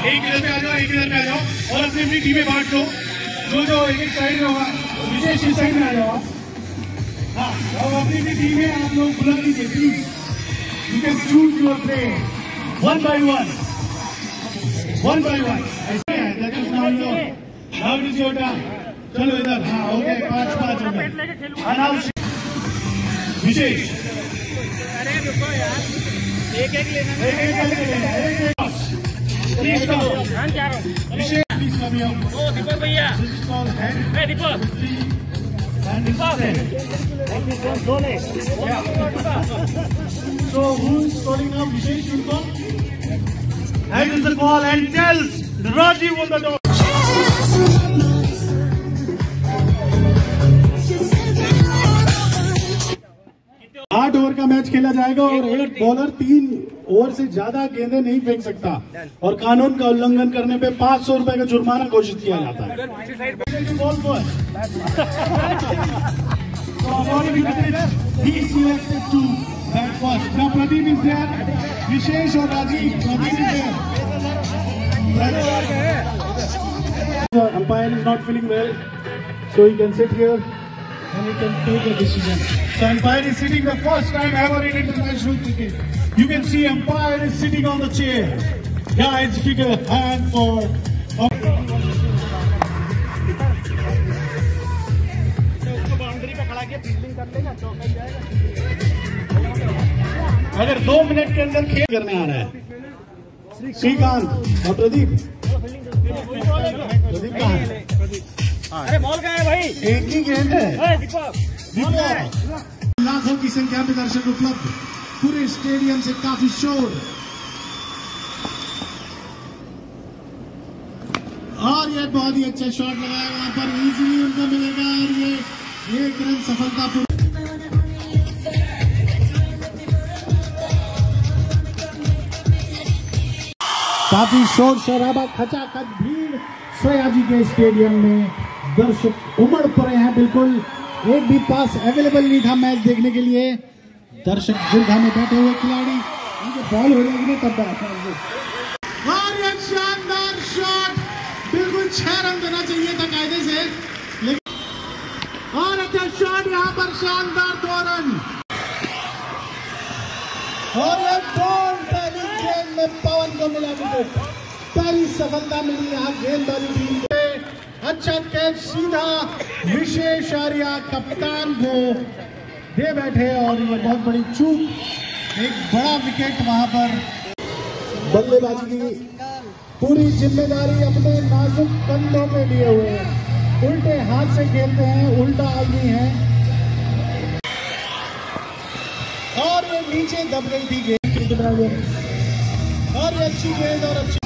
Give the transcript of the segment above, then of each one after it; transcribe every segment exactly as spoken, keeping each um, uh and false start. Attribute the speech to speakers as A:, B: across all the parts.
A: एक इधर पे आ जाओ, एक इधर पे आ जाओ और अपनी अपनी टीमें बांट दो। जो जो एक एक साइड में होगा, विशेष इस साइड में आ जाओ। हाँ, और अपनी अपनी टीमें आप लोग बुला लीजिए please. You can choose your play one by one, one by one. ऐसे है, that is now your, now it is your turn. चलो इधर, हाँ हो गए, पांच पांच हो गए। अनाउंस विशेष, एक एक लेना, एक एक लेना, एक एक please come, Vishesh please come here. ओ दीपक भैया, दिस इज कॉल्ड हैंड, ए दीपक and dीपक दो ले। So who is calling now? Vishesh will call. Hand is the call and tells Rajiv on the door. आठ ओवर का मैच खेला जाएगा और एक बॉलर तीन ओवर से ज्यादा गेंदें नहीं फेंक सकता और कानून का उल्लंघन करने पे पाँच सौ रुपए का जुर्माना घोषित किया जाता है। बॉल पर प्रदीप इज देयर, विशेष और Rajiv. Pradeep is there, umpire is not feeling well, so he can sit here and he can take a decision. So umpire is sitting the first time ever in international cricket. You can see umpire is sitting on the chair. Guys, give a hand for. अगर दो minute के अंदर खेल करने आ रहा है श्रीकांत और प्रदीप। प्रदीप कहाँ है? अरे बॉल कहाँ है भाई? एक ही गेंद है। लाखों की संख्या में दर्शक उपलब्ध, पूरे स्टेडियम से काफी शोर और ये बहुत ही अच्छा शॉट लगाया वहां पर, इजीली उनको मिलेगा और ये एक रन सफलतापूर्वक। काफी शोर शराबा, खचाखच भीड़ सयाजी के स्टेडियम में, दर्शक उमड़ पड़े हैं। बिल्कुल एक भी पास अवेलेबल नहीं था मैच देखने के लिए। दर्शक दीर्घा में बैठे हुए खिलाड़ी, उनके बॉल हो जाएगी तब और ये शानदार शॉट, बिल्कुल छह रन देना चाहिए था कायदे से, लेकिन और अच्छा शॉट यहाँ पर, शानदार दो रन और ये बॉल पहली गेंद में पवन को मिला विकेट। पहली सफलता मिली यहाँ गेंदबाजी टीम पे। अच्छा कैच सीधा विशेष आर्या कप्तान को दे बैठे और ये बहुत बड़ी चूक, एक बड़ा विकेट वहां पर। बल्लेबाजी की पूरी जिम्मेदारी अपने नाजुक कंधों में लिए हुए हैं, उल्टे हाथ से खेलते हैं, उल्टा आदमी है और ये नीचे दब गई थी गेंद और ये अच्छी गेंद और अच्छी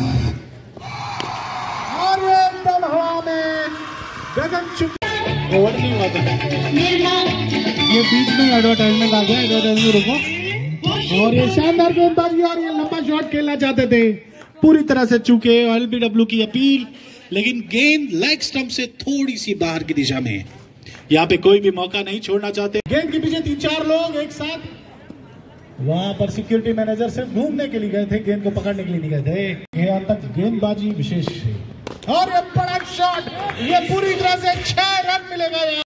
A: एकदम हवा में गगन चुकी। ओवर नहीं हुआ था, ये बीच में एडवर्टाइजमेंट आ गया, एडवर्टाइजमेंट रुको। और ये शानदार गेंदबाजी और ये लंबा शॉट खेलना चाहते थे, पूरी तरह से चूके। एलबीडब्ल्यू की अपील, लेकिन गेंद लेग स्टंप से थोड़ी सी बाहर की दिशा में। यहाँ पे कोई भी मौका नहीं छोड़ना चाहते। गेंद के पीछे तीन चार लोग एक साथ, वहां पर सिक्योरिटी मैनेजर सिर्फ घूमने के लिए गए थे, गेंद को पकड़ने के लिए नहीं गए थे। यहाँ तक गेंदबाजी विशेष और ये बड़ा शॉट, ये पूरी तरह से छह रन मिलेगा यहाँ।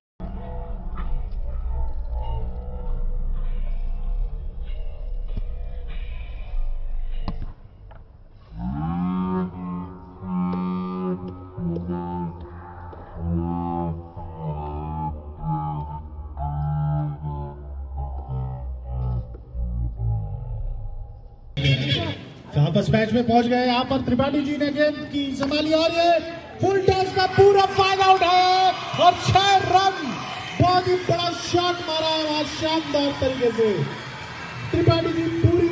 A: वापस मैच में पहुंच गए। यहाँ पर त्रिपाठी जी ने गेंद की संभाली और ये फुल टॉस का पूरा फायदा उठाया और छह रन, बहुत ही बड़ा शॉट मारा है वहां शानदार तरीके से त्रिपाठी जी पूरी,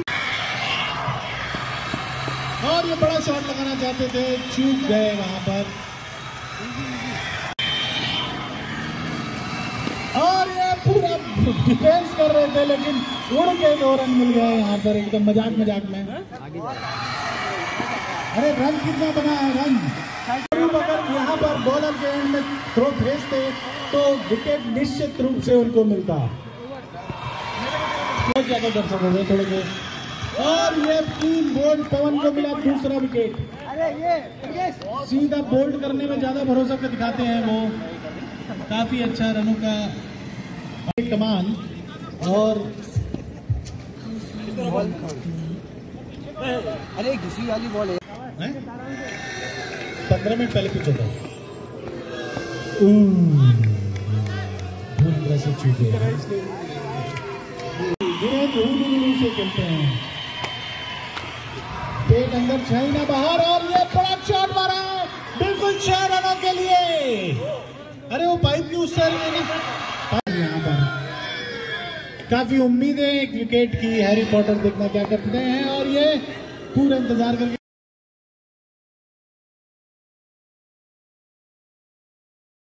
A: और ये बड़ा शॉट लगाना चाहते थे, चूक गए वहां पर। और ये पूरा डिफेंस कर रहे थे लेकिन उड़ के दो रन मिल गए यहाँ पर एकदम मजाक मजाक में। अरे रन कितना बना है, रन अगर यहाँ पर बॉलर के एंड में थ्रो भेजते तो विकेट निश्चित रूप से उनको मिलता। बहुत ज्यादा दर्शक हो गए, थोड़े और ये तीन बोल्ड पवन को मिला दूसरा विकेट।
B: अरे ये
A: सीधा बोल्ड करने में ज्यादा भरोसा कर दिखाते हैं वो। काफी अच्छा रनों का कमान। और
B: अरे घिसी वाली बॉल है।
A: पंद्रह मिनट पहले कुछ होता है से चूके से खेलते हैं। पेट अंदर छह ना बाहर और ये बड़ा शॉट मारा है बिल्कुल छह रनों के लिए। अरे वो पाइप की उस साइड में यहाँ पर काफी उम्मीद है एक विकेट की। हैरी पॉटर देखना क्या करते हैं और ये पूरा इंतजार करके